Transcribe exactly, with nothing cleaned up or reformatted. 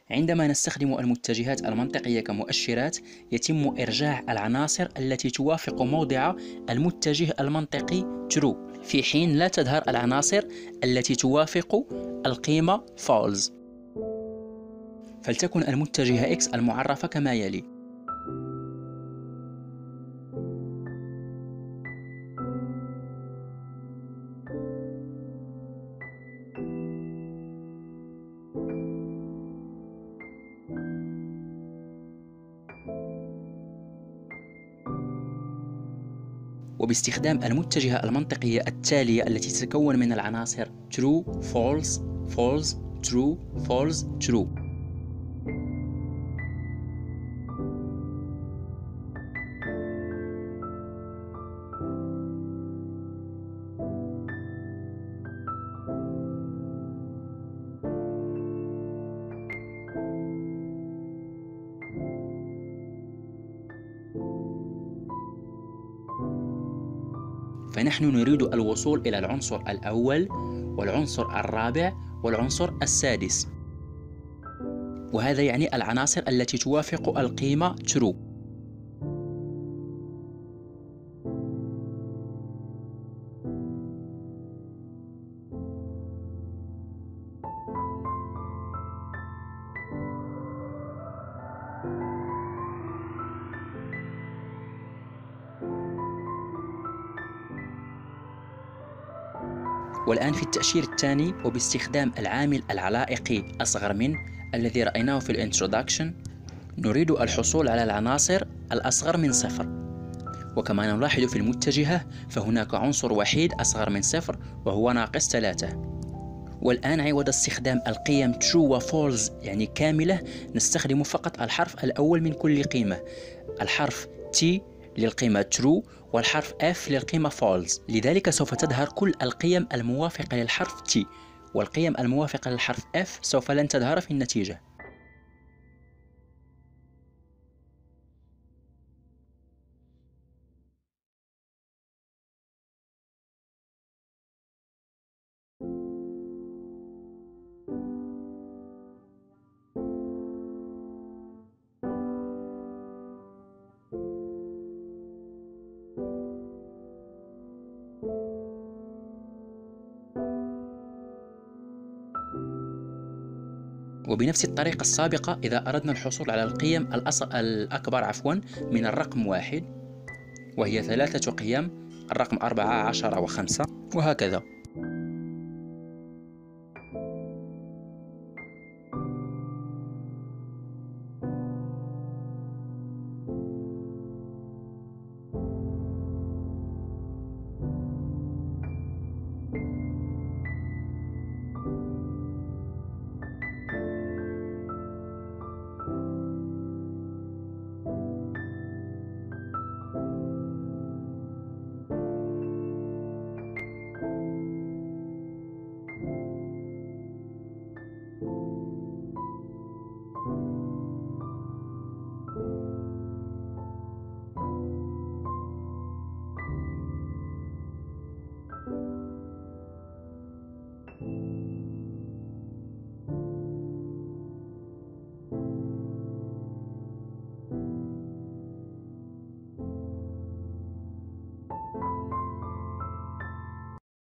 عندما نستخدم المتجهات المنطقية كمؤشرات، يتم إرجاع العناصر التي توافق موضع المتجه المنطقي true، في حين لا تظهر العناصر التي توافق القيمة false. فلتكن المتجهة X المعرفة كما يلي: وباستخدام المتجهة المنطقية التالية التي تتكون من العناصر true false false true false true. فنحن نريد الوصول إلى العنصر الأول والعنصر الرابع والعنصر السادس، وهذا يعني العناصر التي توافق القيمة true. والآن في التأشير الثاني، وباستخدام العامل العلائقي أصغر من الذي رأيناه في الانترودكشن، نريد الحصول على العناصر الأصغر من صفر. وكما نلاحظ في المتجهة فهناك عنصر وحيد أصغر من صفر وهو ناقص ثلاثة. والآن عوض استخدام القيم true و false يعني كاملة، نستخدم فقط الحرف الأول من كل قيمة، الحرف T للقيمة true والحرف F للقيمة false. لذلك سوف تظهر كل القيم الموافقة للحرف T، والقيم الموافقة للحرف F سوف لن تظهر في النتيجة. وبنفس الطريقة السابقة، إذا أردنا الحصول على القيم الأص... الأكبر عفوا من الرقم واحد، وهي ثلاثة قيم، الرقم أربعة عشرة وخمسة وهكذا.